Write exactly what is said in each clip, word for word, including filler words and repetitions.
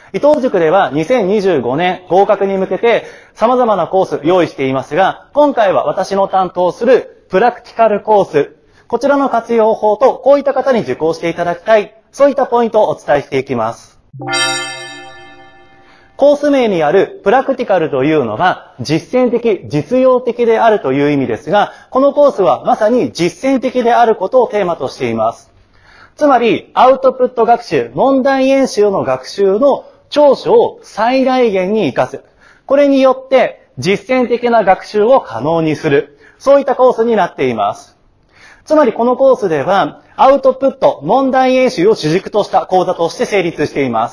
伊藤塾ではにせんにじゅうごねん合格に向けて様々なコース用意していますが、今回は私の担当するプラクティカルコース、こちらの活用法とこういった方に受講していただきたい、そういったポイントをお伝えしていきます。コース名にあるプラクティカルというのは実践的、実用的であるという意味ですが、このコースはまさに実践的であることをテーマとしています。つまり、アウトプット学習、問題演習の学習の長所を最大限に活かす。これによって実践的な学習を可能にする。そういったコースになっています。つまりこのコースでは、アウトプット、問題演習を主軸とした講座として成立しています。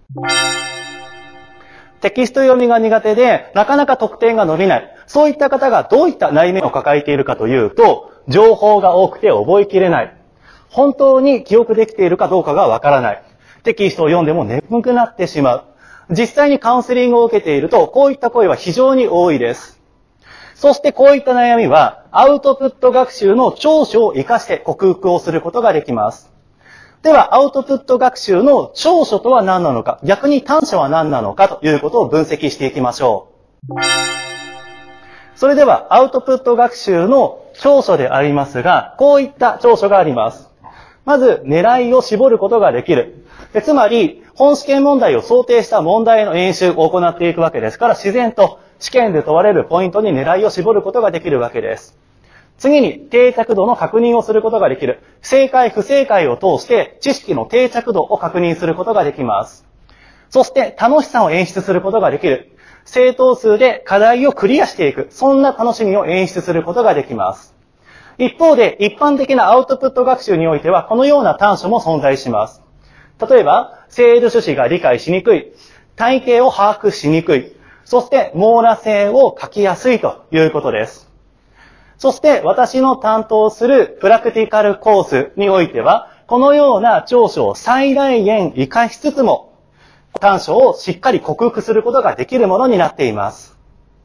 テキスト読みが苦手で、なかなか得点が伸びない。そういった方がどういった内面を抱えているかというと、情報が多くて覚えきれない。本当に記憶できているかどうかがわからない。テキストを読んでも眠くなってしまう。実際にカウンセリングを受けていると、こういった声は非常に多いです。そしてこういった悩みは、アウトプット学習の長所を活かして克服をすることができます。では、アウトプット学習の長所とは何なのか、逆に短所は何なのかということを分析していきましょう。それでは、アウトプット学習の長所でありますが、こういった長所があります。まず、狙いを絞ることができる。つまり、本試験問題を想定した問題の演習を行っていくわけですから、自然と試験で問われるポイントに狙いを絞ることができるわけです。次に、定着度の確認をすることができる。正解、不正解を通して、知識の定着度を確認することができます。そして、楽しさを演出することができる。正答数で課題をクリアしていく。そんな楽しみを演出することができます。一方で、一般的なアウトプット学習においては、このような短所も存在します。例えば、制度趣旨が理解しにくい、体系を把握しにくい、そして網羅性を書きやすいということです。そして私の担当するプラクティカルコースにおいては、このような長所を最大限活かしつつも、短所をしっかり克服することができるものになっています。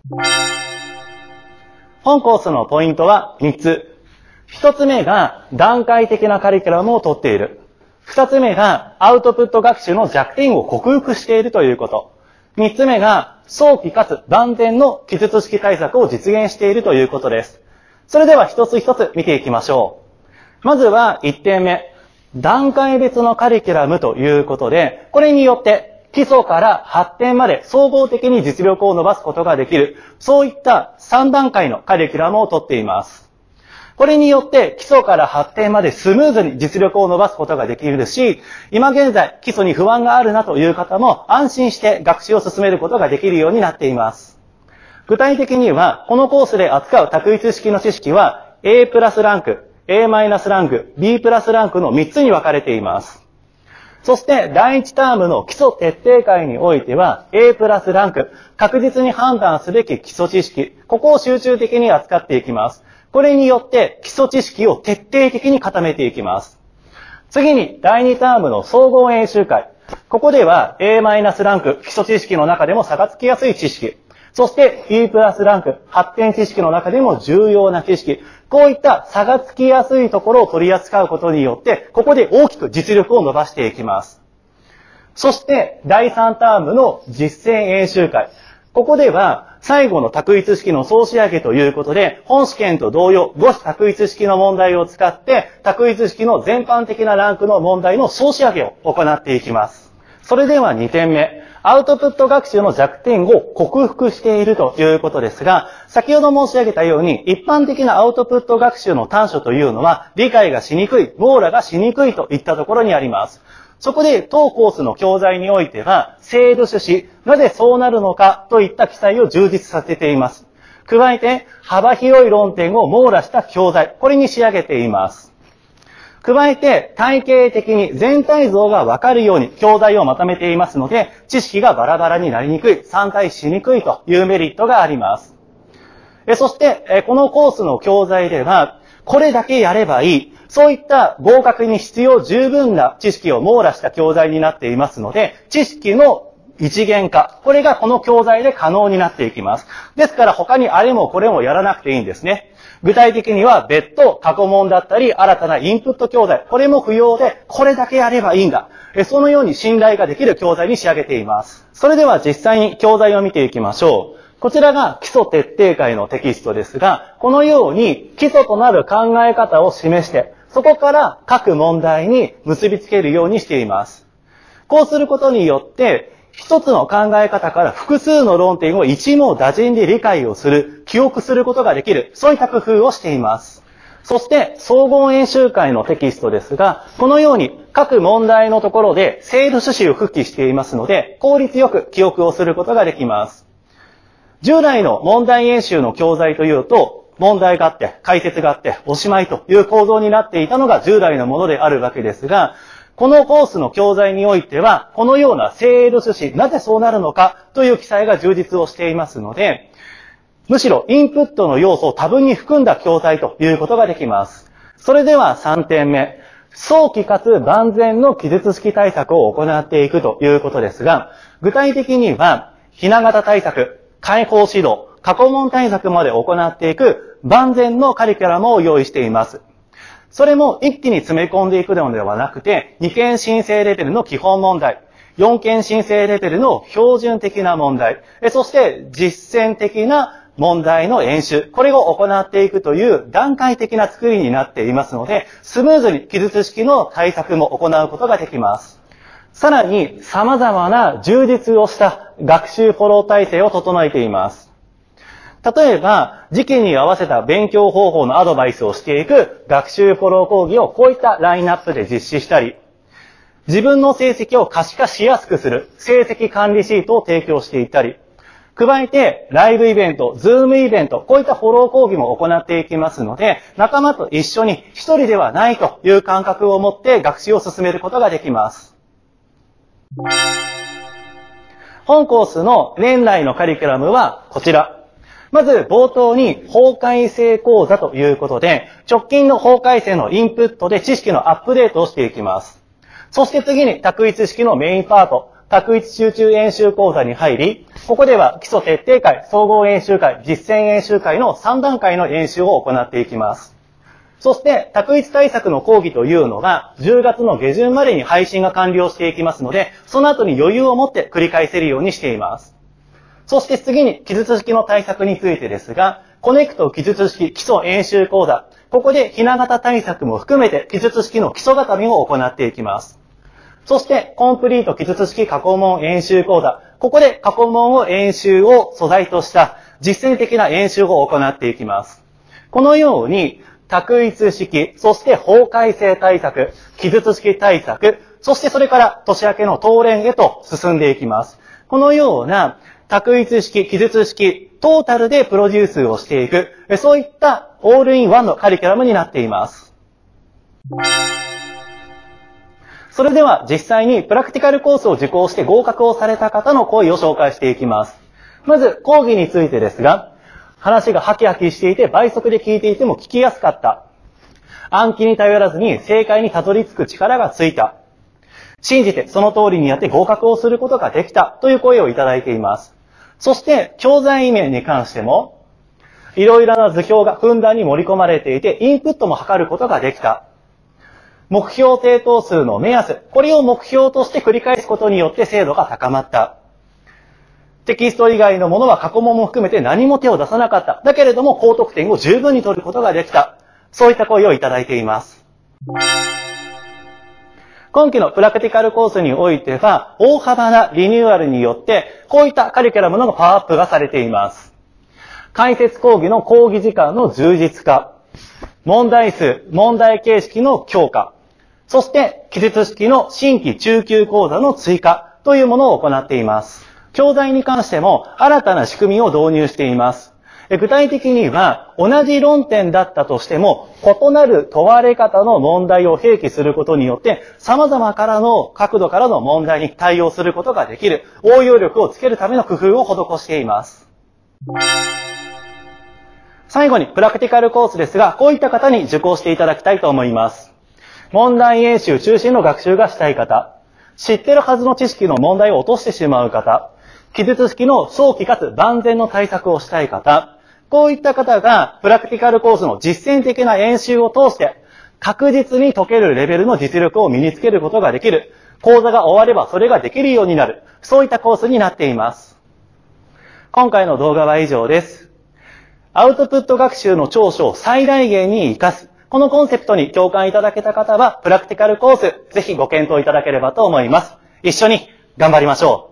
本コースのポイントはみっつ。ひとつめが段階的なカリキュラムをとっている。ふたつめがアウトプット学習の弱点を克服しているということ。みっつめが早期かつ万全の記述式対策を実現しているということです。それでは一つ一つ見ていきましょう。まずはいってんめ。段階別のカリキュラムということで、これによって基礎から発展まで総合的に実力を伸ばすことができる、そういったさんだんかいのカリキュラムをとっています。これによって基礎から発展までスムーズに実力を伸ばすことができるし、今現在基礎に不安があるなという方も安心して学習を進めることができるようになっています。具体的には、このコースで扱う択一式の知識は A プラスランク、A マイナスランク、B プラスランクのみっつに分かれています。そして第一タームの基礎徹底会においては A プラスランク、確実に判断すべき基礎知識、ここを集中的に扱っていきます。これによって基礎知識を徹底的に固めていきます。次にだいにタームの総合演習会。ここでは A マイナスランク、基礎知識の中でも差がつきやすい知識。そして B プラスランク、発展知識の中でも重要な知識。こういった差がつきやすいところを取り扱うことによって、ここで大きく実力を伸ばしていきます。そしてだいさんタームの実践演習会。ここでは最後の択一式の総仕上げということで、本試験と同様、ご種択一式の問題を使って、択一式の全般的なランクの問題の総仕上げを行っていきます。それではにてんめ。アウトプット学習の弱点を克服しているということですが、先ほど申し上げたように、一般的なアウトプット学習の短所というのは、理解がしにくい、網羅がしにくいといったところにあります。そこで当コースの教材においては、制度趣旨、なぜそうなるのかといった記載を充実させています。加えて、幅広い論点を網羅した教材、これに仕上げています。加えて、体系的に全体像がわかるように教材をまとめていますので、知識がバラバラになりにくい、散開しにくいというメリットがあります。そして、このコースの教材では、これだけやればいい、そういった合格に必要十分な知識を網羅した教材になっていますので、知識の一元化、これがこの教材で可能になっていきます。ですから他にあれもこれもやらなくていいんですね。 具体的には別途過去問だったり新たなインプット教材、これも不要でこれだけやればいいんだ。そのように信頼ができる教材に仕上げています。それでは実際に教材を見ていきましょう。こちらが基礎徹底会のテキストですが、このように基礎となる考え方を示して、そこから各問題に結びつけるようにしています。こうすることによって、一つの考え方から複数の論点を一網打尽で理解をする、記憶することができる、そういった工夫をしています。そして、総合演習会のテキストですが、このように各問題のところでセール趣旨を付記していますので、効率よく記憶をすることができます。従来の問題演習の教材というと、問題があって、解説があって、おしまいという構造になっていたのが従来のものであるわけですが、このコースの教材においては、このようなセール趣旨、なぜそうなるのかという記載が充実をしていますので、むしろインプットの要素を多分に含んだ教材ということができます。それではさんてんめ、早期かつ万全の記述式対策を行っていくということですが、具体的には、ひな型対策、開放指導、過去問対策まで行っていく万全のカリキュラムを用意しています。それも一気に詰め込んでいくのではなくて、に件申請レベルの基本問題、よん件申請レベルの標準的な問題、そして実践的な問題の演習、これを行っていくという段階的な作りになっていますので、スムーズに記述式の対策も行うことができます。さらに、様々な充実をした学習フォロー体制を整えています。例えば、時期に合わせた勉強方法のアドバイスをしていく学習フォロー講義をこういったラインナップで実施したり、自分の成績を可視化しやすくする成績管理シートを提供していったり、加えてライブイベント、ズームイベント、こういったフォロー講義も行っていきますので、仲間と一緒に一人ではないという感覚を持って学習を進めることができます。本コースの年内のカリキュラムはこちら。まず冒頭に法改正講座ということで、直近の法改正のインプットで知識のアップデートをしていきます。そして次に択一式のメインパート、択一集中演習講座に入り、ここでは基礎徹底会、総合演習会、実践演習会のさん段階の演習を行っていきます。そして択一対策の講義というのがじゅうがつの下旬までに配信が完了していきますので、その後に余裕を持って繰り返せるようにしています。そして次に記述式の対策についてですが、コネクト記述式基礎演習講座。ここでひな型対策も含めて記述式の基礎固めを行っていきます。そしてコンプリート記述式過去問演習講座。ここで過去問を演習を素材とした実践的な演習を行っていきます。このように択一式、そして法改正対策、記述式対策、そしてそれから年明けの答練へと進んでいきます。このような択一式、記述式、トータルでプロデュースをしていく、そういったオールインワンのカリキュラムになっています。それでは実際にプラクティカルコースを受講して合格をされた方の声を紹介していきます。まず講義についてですが、話がハキハキしていて倍速で聞いていても聞きやすかった。暗記に頼らずに正解にたどり着く力がついた。信じてその通りにやって合格をすることができたという声をいただいています。そして教材面に関しても、いろいろな図表がふんだんに盛り込まれていて、インプットも図ることができた。目標定等数の目安、これを目標として繰り返すことによって精度が高まった。テキスト以外のものは過去問も含めて何も手を出さなかった。だけれども高得点を十分に取ることができた。そういった声をいただいています。今期のプラクティカルコースにおいては、大幅なリニューアルによって、こういったカリキュラムのパワーアップがされています。解説講義の講義時間の充実化、問題数、問題形式の強化、そして記述式の新規中級講座の追加というものを行っています。教材に関しても新たな仕組みを導入しています。具体的には同じ論点だったとしても異なる問われ方の問題を併記することによって様々からの角度からの問題に対応することができる応用力をつけるための工夫を施しています。最後にプラクティカルコースですが、こういった方に受講していただきたいと思います。問題演習中心の学習がしたい方、知ってるはずの知識の問題を落としてしまう方、記述式の早期かつ万全の対策をしたい方、 こういった方がプラクティカルコースの実践的な演習を通して確実に解けるレベルの実力を身につけることができる。講座が終わればそれができるようになる。そういったコースになっています。今回の動画は以上です。アウトプット学習の長所を最大限に活かす。このコンセプトに共感いただけた方は、プラクティカルコース、ぜひご検討いただければと思います。一緒に頑張りましょう。